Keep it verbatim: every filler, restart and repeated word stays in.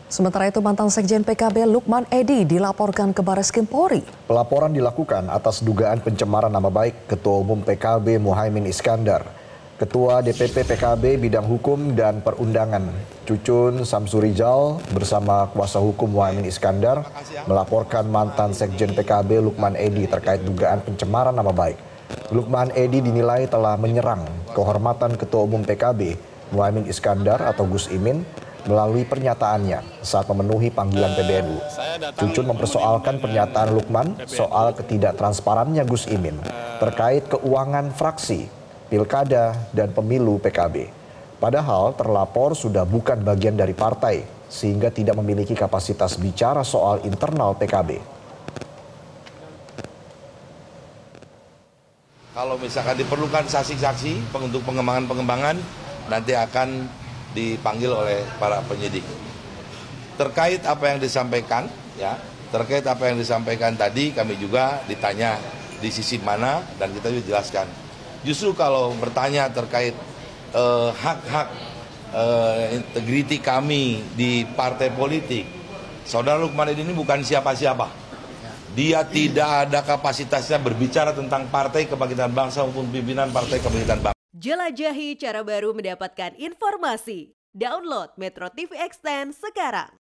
Sementara itu mantan Sekjen P K B Lukman Edy dilaporkan ke Bareskrim Polri. Pelaporan dilakukan atas dugaan pencemaran nama baik Ketua Umum P K B Muhaimin Iskandar, Ketua D P P P K B Bidang Hukum dan Perundangan Cucun Samsurijal bersama kuasa hukum Muhaimin Iskandar melaporkan mantan Sekjen P K B Lukman Edy terkait dugaan pencemaran nama baik. Lukman Edy dinilai telah menyerang kehormatan Ketua Umum P K B Muhaimin Iskandar atau Gus Imin melalui pernyataannya saat memenuhi panggilan P B N U. Cucun mempersoalkan pernyataan Lukman soal ketidaktransparannya Gus Imin terkait keuangan fraksi, pilkada, dan pemilu P K B. Padahal terlapor sudah bukan bagian dari partai sehingga tidak memiliki kapasitas bicara soal internal P K B. Kalau misalkan diperlukan saksi-saksi untuk pengembangan-pengembangan, nanti akan dipanggil oleh para penyidik. Terkait apa yang disampaikan, ya, terkait apa yang disampaikan tadi, kami juga ditanya di sisi mana dan kita juga jelaskan. Justru kalau bertanya terkait eh, hak-hak eh, integriti kami di partai politik, Saudara Lukman Edy ini bukan siapa-siapa. Dia tidak ada kapasitasnya berbicara tentang Partai Kebangkitan Bangsa maupun pimpinan Partai Kebangkitan Bangsa. Jelajahi cara baru mendapatkan informasi. Download Metro T V Extend sekarang.